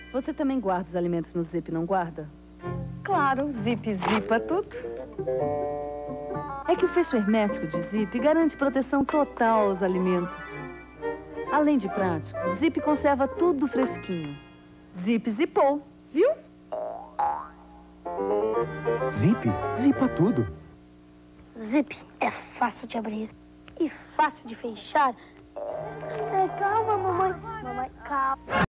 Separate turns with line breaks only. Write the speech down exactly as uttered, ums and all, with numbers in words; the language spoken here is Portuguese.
Você também guarda os alimentos no zip, não guarda?
Claro, zip zipa tudo.
É que o fecho hermético de zip garante proteção total aos alimentos. Além de prático, zip conserva tudo fresquinho. Zip zipou, viu?
Zip? Zipa tudo.
Zip é fácil de abrir e fácil de fechar. É, calma, mamãe. Mamãe, calma.